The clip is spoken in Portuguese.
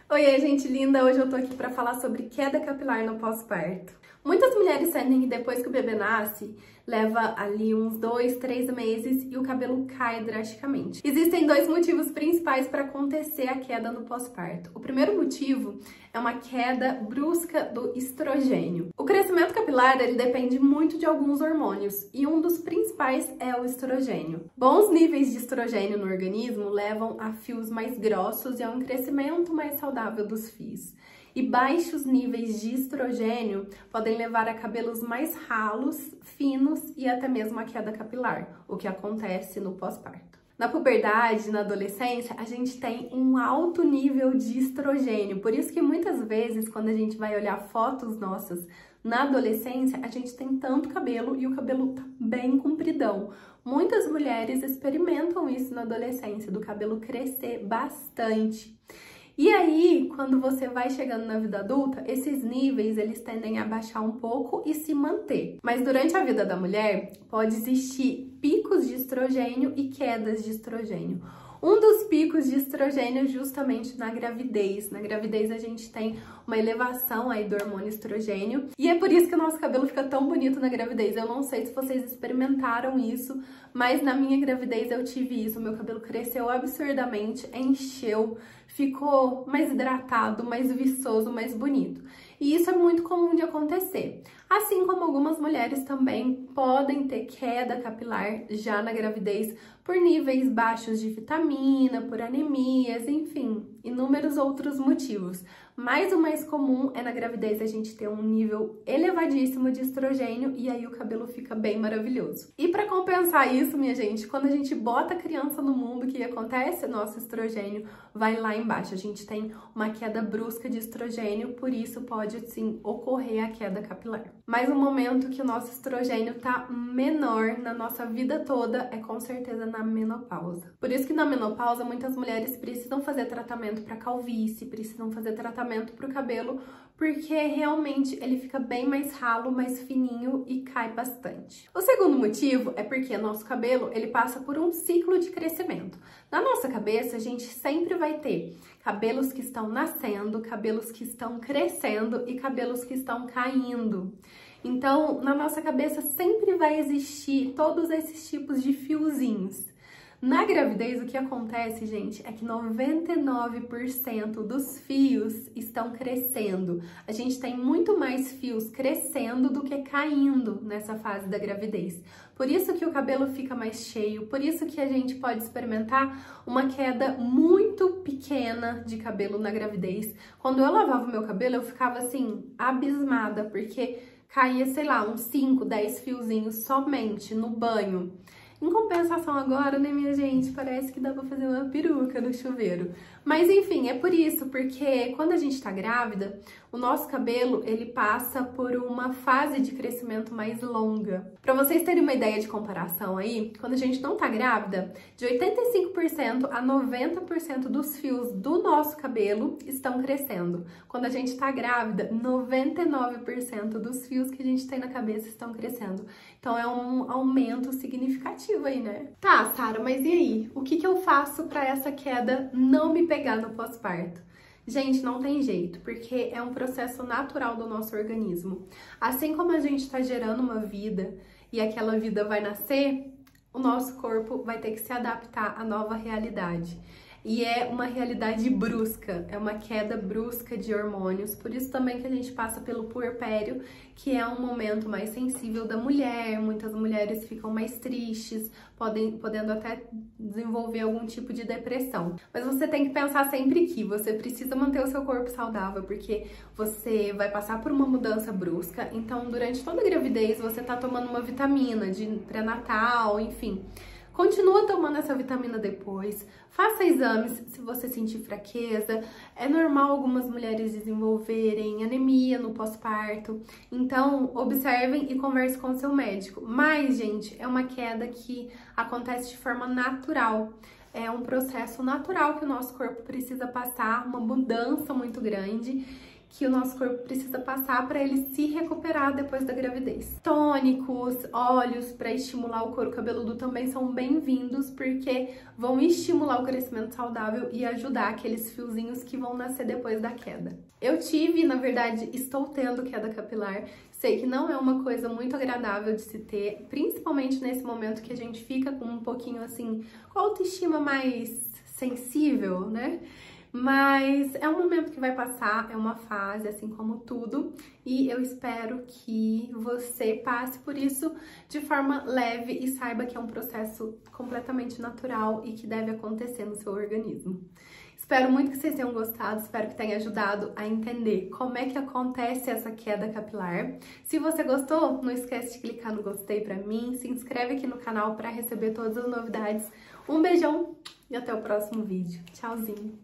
Oi, gente linda! Hoje eu tô aqui pra falar sobre queda capilar no pós-parto. Muitas mulheres sentem que depois que o bebê nasce, leva ali uns 2, 3 meses e o cabelo cai drasticamente. Existem dois motivos principais para acontecer a queda no pós-parto. O primeiro motivo é uma queda brusca do estrogênio. O crescimento capilar, ele depende muito de alguns hormônios e um dos principais é o estrogênio. Bons níveis de estrogênio no organismo levam a fios mais grossos e a um crescimento mais saudável dos fios. E baixos níveis de estrogênio podem levar a cabelos mais ralos, finos e até mesmo a queda capilar, o que acontece no pós-parto. Na puberdade, na adolescência, a gente tem um alto nível de estrogênio, por isso que muitas vezes quando a gente vai olhar fotos nossas na adolescência, a gente tem tanto cabelo e o cabelo tá bem compridão. Muitas mulheres experimentam isso na adolescência, do cabelo crescer bastante. E aí, quando você vai chegando na vida adulta, esses níveis eles tendem a baixar um pouco e se manter. Mas durante a vida da mulher, pode existir picos de estrogênio e quedas de estrogênio. Um dos picos de estrogênio é justamente na gravidez. Na gravidez a gente tem uma elevação aí do hormônio estrogênio e é por isso que o nosso cabelo fica tão bonito na gravidez. Eu não sei se vocês experimentaram isso, mas na minha gravidez eu tive isso. Meu cabelo cresceu absurdamente, encheu, ficou mais hidratado, mais viçoso, mais bonito. E isso é muito comum de acontecer. Assim como algumas mulheres também podem ter queda capilar já na gravidez por níveis baixos de vitamina, por anemias, enfim, inúmeros outros motivos. Mas o mais comum é na gravidez a gente ter um nível elevadíssimo de estrogênio e aí o cabelo fica bem maravilhoso. E para compensar isso, minha gente, quando a gente bota a criança no mundo, o que acontece? Nosso estrogênio vai lá embaixo. A gente tem uma queda brusca de estrogênio, por isso pode sim ocorrer a queda capilar. Mas o momento que o nosso estrogênio tá menor na nossa vida toda é com certeza na menopausa. Por isso que na menopausa muitas mulheres precisam fazer tratamento para calvície, precisam fazer tratamento para o cabelo, porque realmente ele fica bem mais ralo, mais fininho e cai bastante. O segundo motivo é porque nosso cabelo ele passa por um ciclo de crescimento. Na nossa cabeça a gente sempre vai ter cabelos que estão nascendo, cabelos que estão crescendo e cabelos que estão caindo. Então, na nossa cabeça sempre vai existir todos esses tipos de fiozinhos. Na gravidez, o que acontece, gente, é que 99% dos fios estão crescendo. A gente tem muito mais fios crescendo do que caindo nessa fase da gravidez. Por isso que o cabelo fica mais cheio, por isso que a gente pode experimentar uma queda muito pequena de cabelo na gravidez. Quando eu lavava o meu cabelo, eu ficava assim, abismada, porque caía, sei lá, uns 5, 10 fiozinhos somente no banho. Em compensação agora, né, minha gente, parece que dá pra fazer uma peruca no chuveiro. Mas enfim, é por isso, porque quando a gente tá grávida, o nosso cabelo, ele passa por uma fase de crescimento mais longa. Pra vocês terem uma ideia de comparação aí, quando a gente não tá grávida, de 85% a 90% dos fios do nosso cabelo estão crescendo. Quando a gente tá grávida, 99% dos fios que a gente tem na cabeça estão crescendo. Então é um aumento significativo aí, né? Tá, Sara, mas e aí? O que eu faço pra essa queda não me pegar no pós-parto? Gente, não tem jeito, porque é um processo natural do nosso organismo. Assim como a gente está gerando uma vida e aquela vida vai nascer, o nosso corpo vai ter que se adaptar à nova realidade. E é uma realidade brusca, é uma queda brusca de hormônios, por isso também que a gente passa pelo puerpério, que é um momento mais sensível da mulher, muitas mulheres ficam mais tristes, podendo até desenvolver algum tipo de depressão. Mas você tem que pensar sempre que você precisa manter o seu corpo saudável, porque você vai passar por uma mudança brusca, então durante toda a gravidez você tá tomando uma vitamina de pré-natal, enfim. Continua tomando essa vitamina depois, faça exames se você sentir fraqueza. É normal algumas mulheres desenvolverem anemia no pós-parto, então observem e converse com o seu médico. Mas, gente, é uma queda que acontece de forma natural. É um processo natural que o nosso corpo precisa passar, uma mudança muito grande, que o nosso corpo precisa passar para ele se recuperar depois da gravidez. Tônicos, óleos para estimular o couro cabeludo também são bem-vindos, porque vão estimular o crescimento saudável e ajudar aqueles fiozinhos que vão nascer depois da queda. Eu tive, na verdade, estou tendo queda capilar. Sei que não é uma coisa muito agradável de se ter, principalmente nesse momento que a gente fica com um pouquinho assim, com a autoestima mais sensível, né? Mas é um momento que vai passar, é uma fase, assim como tudo, e eu espero que você passe por isso de forma leve e saiba que é um processo completamente natural e que deve acontecer no seu organismo. Espero muito que vocês tenham gostado, espero que tenha ajudado a entender como é que acontece essa queda capilar. Se você gostou, não esquece de clicar no gostei pra mim, se inscreve aqui no canal para receber todas as novidades. Um beijão e até o próximo vídeo. Tchauzinho!